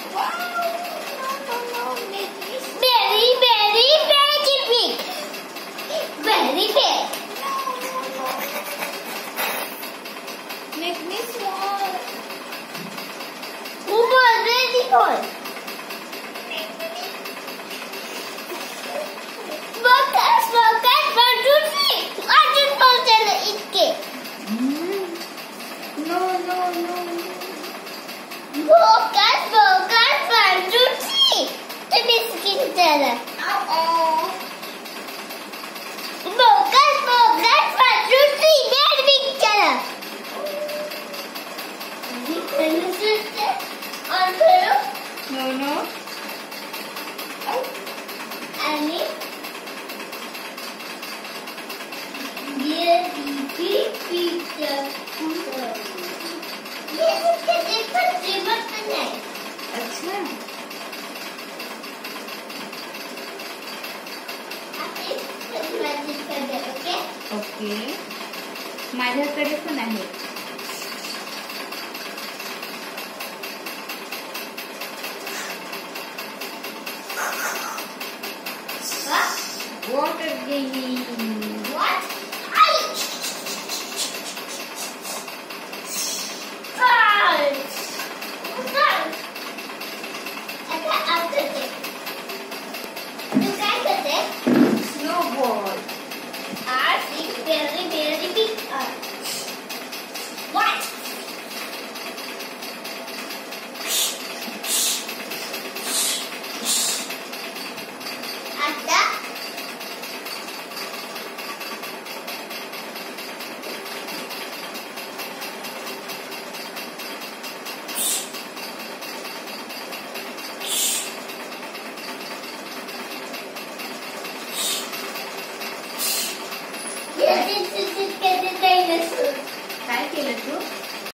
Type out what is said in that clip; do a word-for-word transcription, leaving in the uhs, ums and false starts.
Very, very, very big. Very big. Make me small. Super, very good. Focus, focus, one, two, three. I just posted it. Cake. No, no, no. Focus, focus, one, two, three. The biscuit teller. Uh-oh. Focus, focus, one, two, three. Very big teller. Can you see it? On pillow? No, no. Annie? Here, big picture. Yes, it's a different ribbon tonight. अच्छा. Okay? Okay. माझ्याकडे पण आहे. What? Water game. What?